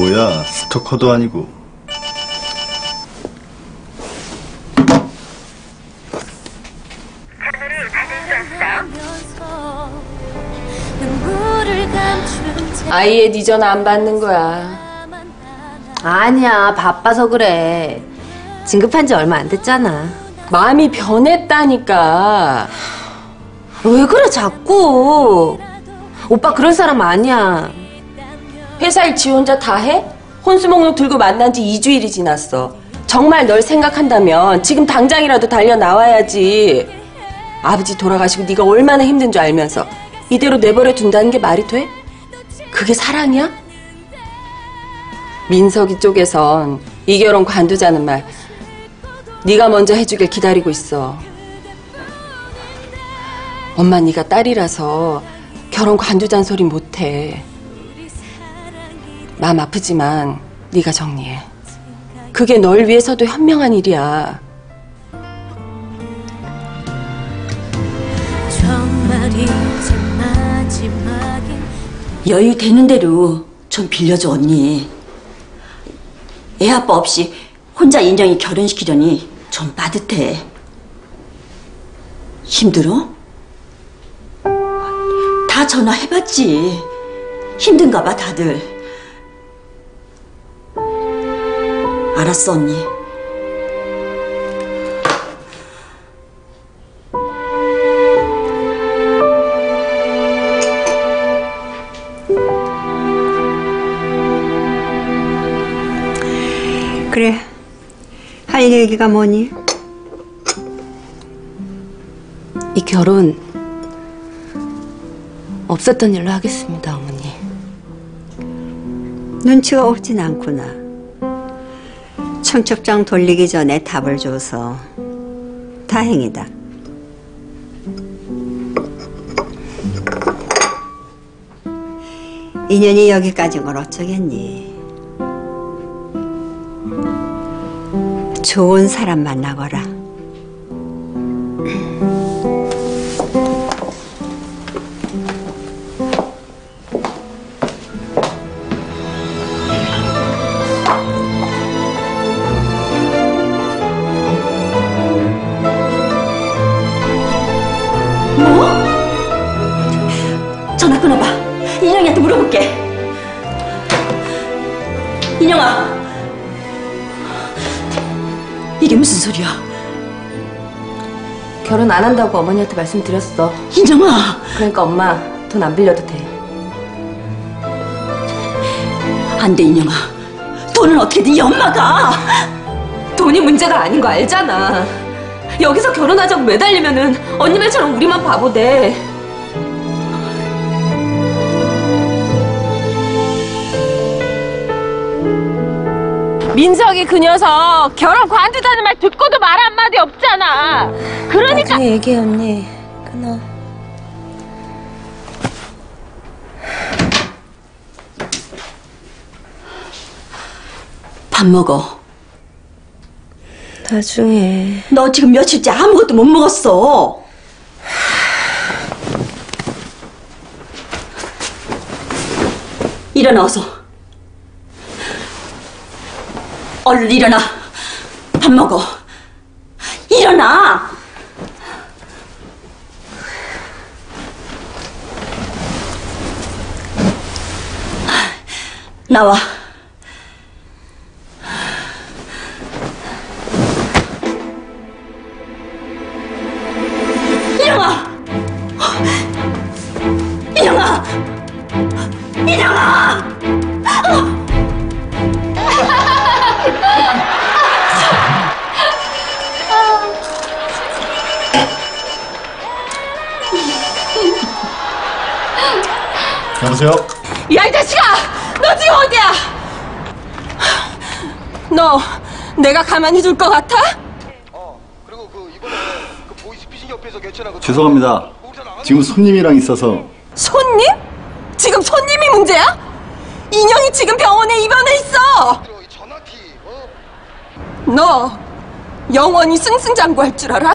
뭐야, 스토커도 아니고. 아이의 네 전화 안 받는 거야. 아니야, 바빠서 그래. 진급한 지 얼마 안 됐잖아. 마음이 변했다니까. 왜 그래 자꾸. 오빠 그런 사람 아니야. 회사 일 지 혼자 다 해? 혼수목록 들고 만난 지 2주일이 지났어. 정말 널 생각한다면 지금 당장이라도 달려 나와야지. 아버지 돌아가시고 네가 얼마나 힘든 줄 알면서 이대로 내버려 둔다는 게 말이 돼? 그게 사랑이야? 민석이 쪽에선 이 결혼 관두자는 말 네가 먼저 해주길 기다리고 있어. 엄마 네가 딸이라서 결혼 관두자는 소리 못해. 마음 아프지만 네가 정리해. 그게 널 위해서도 현명한 일이야. 여유 되는 대로 좀 빌려줘, 언니. 애 아빠 없이 혼자 인정이 결혼시키려니 좀 빠듯해. 힘들어? 다 전화해봤지. 힘든가 봐, 다들. 알았어, 언니. 그래, 할 얘기가 뭐니? 이 결혼 없었던 일로 하겠습니다, 어머니. 눈치가 없진 않구나. 청첩장 돌리기 전에 답을 줘서 다행이다. 인연이 여기까지인 걸 어쩌겠니? 좋은 사람 만나거라. 뭐? 전화 끊어봐. 인영이한테 물어볼게. 인영아, 이게 무슨 소리야? 결혼 안 한다고 어머니한테 말씀드렸어. 인영아. 그러니까 엄마 돈 안 빌려도 돼. 안 돼, 인영아. 돈은 어떻게든 이 엄마가. 돈이 문제가 아닌 거 알잖아. 여기서 결혼하자고 매달리면은 언니 말처럼 우리만 바보 돼. 민석이 그 녀석 결혼 관두자는 말 듣고도 말 한마디 없잖아. 그러니까 나중에 얘기해, 언니. 끊어. 밥 먹어. 나중에. 너 지금 며칠째 아무것도 못 먹었어. 일어나, 어서. 얼른 일어나. 밥 먹어. 일어나. 나와. 인영아! 인영아! 인영아! 여보세요? 야, 이 자식아! 너 지금 어디야? 너 내가 가만히 둘 것 같아? 그리고 이번에 보이스피싱 협회에서 개최한 죄송합니다. 지금 손님이랑 있어서. 손님? 지금 손님이 문제야? 인형이 지금 병원에 입원해 있어. 너 영원히 승승장구할 줄 알아?